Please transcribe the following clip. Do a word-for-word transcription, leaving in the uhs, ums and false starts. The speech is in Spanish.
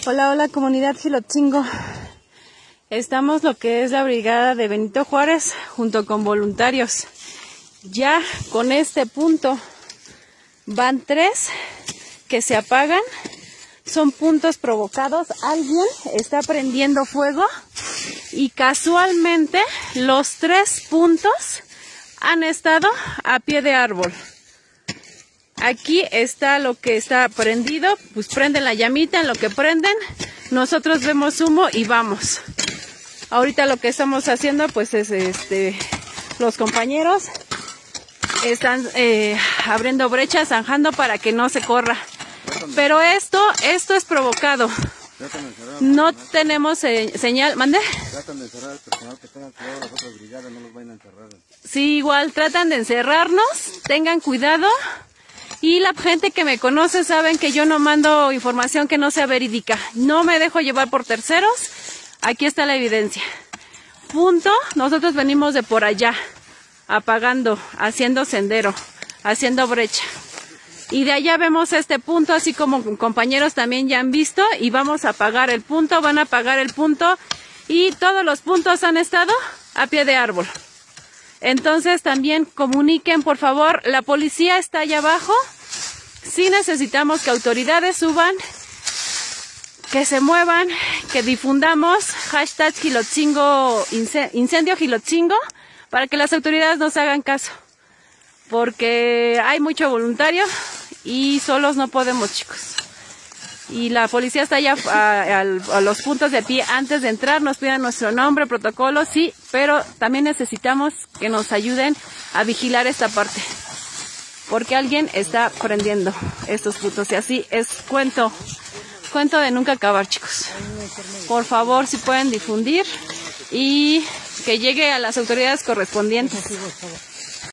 Hola, hola comunidad Jilotzingo. Estamos lo que es la brigada de Benito Juárez junto con voluntarios. Ya con este punto van tres que se apagan. Son puntos provocados. Alguien está prendiendo fuego y casualmente los tres puntos han estado a pie de árbol. Aquí está lo que está prendido, pues prenden la llamita, en lo que prenden, nosotros vemos humo y vamos. Ahorita lo que estamos haciendo, pues es este, los compañeros están eh, abriendo brechas, zanjando para que no se corra. Pero esto, esto es provocado. No tenemos eh, señal, ¿mande? Tratan de encerrar al personal, que tengan cuidado, las otras brigadas no los vayan a encerrar. Sí, igual tratan de encerrarnos, tengan cuidado. Y la gente que me conoce saben que yo no mando información que no sea verídica. No me dejo llevar por terceros. Aquí está la evidencia. Punto. Nosotros venimos de por allá, apagando, haciendo sendero, haciendo brecha. Y de allá vemos este punto, así como compañeros también ya han visto. Y vamos a apagar el punto, van a apagar el punto. Y todos los puntos han estado a pie de árbol. Entonces también comuniquen, por favor, la policía está allá abajo. Sí necesitamos que autoridades suban, que se muevan, que difundamos hashtag Jilotzingo, incendio Jilotzingo, para que las autoridades nos hagan caso. Porque hay mucho voluntario y solos no podemos, chicos. Y la policía está allá a, a, a los puntos de pie antes de entrar, nos piden nuestro nombre, protocolo, sí, pero también necesitamos que nos ayuden a vigilar esta parte. Porque alguien está prendiendo estos puntos y así es cuento, cuento de nunca acabar, chicos. Por favor, si pueden difundir y que llegue a las autoridades correspondientes.